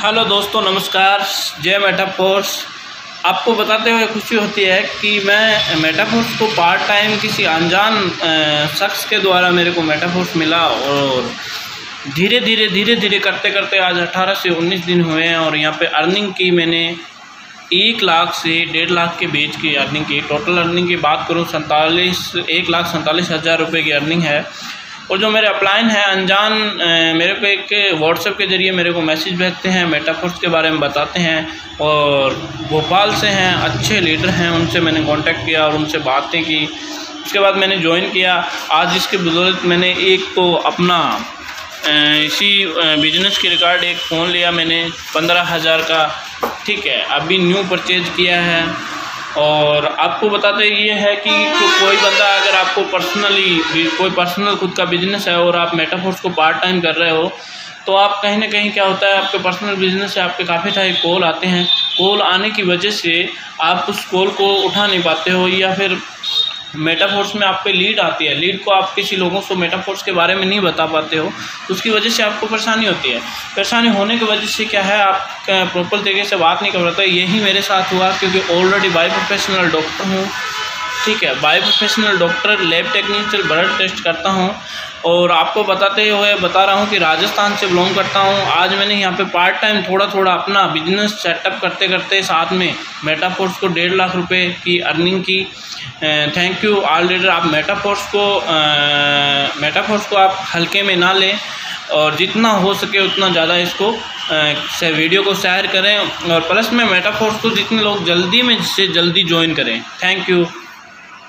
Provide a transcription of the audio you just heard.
Hello दोस्तों, नमस्कार। जय मेटाफोर्स। आपको बताते हुए खुशी होती है कि मैं मेटाफोर्स को पार्ट टाइम किसी अनजान शख्स के द्वारा मेरे को मेटाफोर्स मिला और धीरे धीरे करते करते आज 18 से 19 दिन हुए हैं और यहाँ पे अर्निंग की मैंने 1 लाख से 1.5 लाख के बीच की अर्निंग की। टोटल अर्निंग की बात करूँ 1,47,000 रुपये की अर्निंग है। और जो मेरे अपलाइन है अनजान मेरे को एक व्हाट्सएप के ज़रिए मेरे को मैसेज भेजते हैं, मेटाफोर्स के बारे में बताते हैं और भोपाल से हैं, अच्छे लीडर हैं। उनसे मैंने कांटेक्ट किया और उनसे बातें की। उसके बाद मैंने ज्वाइन किया। आज इसके बदौलत मैंने एक तो अपना इसी बिजनेस के रिकॉर्ड एक फ़ोन लिया मैंने 15,000 का, ठीक है, अभी न्यू परचेज किया है। और आपको बताते ये है कि कोई बंदा अगर आपको कोई पर्सनल खुद का बिजनेस है और आप मेटाफोर्स को पार्ट टाइम कर रहे हो तो आप कहीं ना कहीं क्या होता है, आपके पर्सनल बिजनेस से आपके काफ़ी सारे कॉल आते हैं। कॉल आने की वजह से आप उस कॉल को उठा नहीं पाते हो या फिर मेटाफोर्स में आप पे लीड आती है, लीड को आप किसी लोगों को मेटाफोर्स के बारे में नहीं बता पाते हो, तो उसकी वजह से आपको परेशानी होती है। परेशानी होने की वजह से क्या है, आप प्रॉपर तरीके से बात नहीं कर पाते। यही मेरे साथ हुआ क्योंकि ऑलरेडी बायो प्रोफेशनल डॉक्टर हूँ, ठीक है, bio professional doctor, lab technician, blood test करता हूँ और आपको बताते हुए बता रहा हूँ कि राजस्थान से बिलोंग करता हूँ। आज मैंने यहाँ पे पार्ट टाइम थोड़ा अपना बिजनेस सेटअप करते करते साथ में मेटाफोर्स को 1.5 लाख रुपए की अर्निंग की। Thank you all leader. आप मेटाफोर्स को आप हल्के में ना लें और जितना हो सके उतना ज़्यादा इसको वीडियो को शेयर करें और प्लस में मेटाफोर्स को जितने लोग जल्दी में से जल्दी ज्वाइन करें। Thank you.